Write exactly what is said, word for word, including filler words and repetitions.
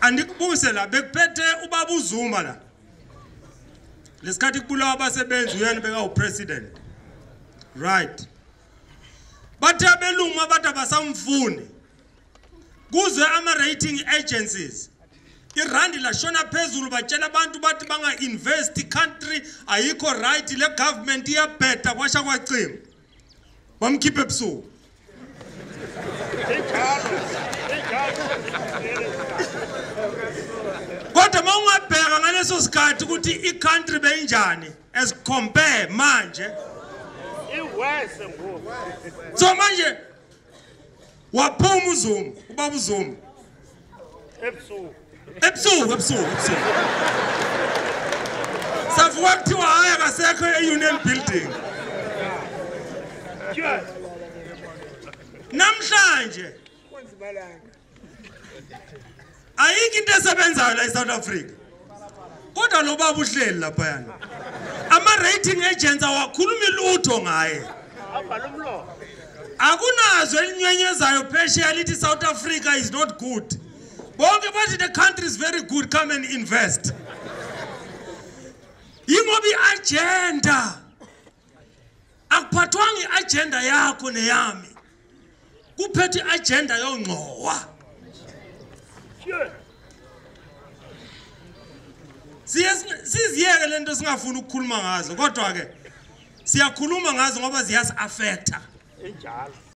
andikubuse la bekuphethe ubaba uZuma la lesikhathi kubulawa abasebenzi uyena beka upresident right bathe abelungu abathi abasamfuni kuze ama rating agencies irandi la shona phezulu batshela abantu bathi banga invest country ayikho right le government iyabheda kwasha kwacima bamkhiphe ebusuku kodwa mawungabheka ngaleso sikhathi ukuthi i-country beyinjani as compare manje iwese ngoku so manje waphuma uZuma ubaba uZuma ebusuku ebusuku ebusuku ebusuku savuka kuthiwa haya kasekho e-union building namhlanje ayikho into esebenzayo la eSouth Africa kodwa lo baba uhleli lapha yana ama rating agents awakhulumi lutho ngaye akunazo elinywenyezayo phesheya lithi South Africa is not good bonke bathi the country is very good, come and invest yingoba i-agenda akuphathwanga i-agenda yakho neyami kuphethe i-agenda yongqowa siziyeke lento singafuni ukukhuluma ngazo kodwa ke siyakhuluma ngazo ngoba ziyasi affecta enjalo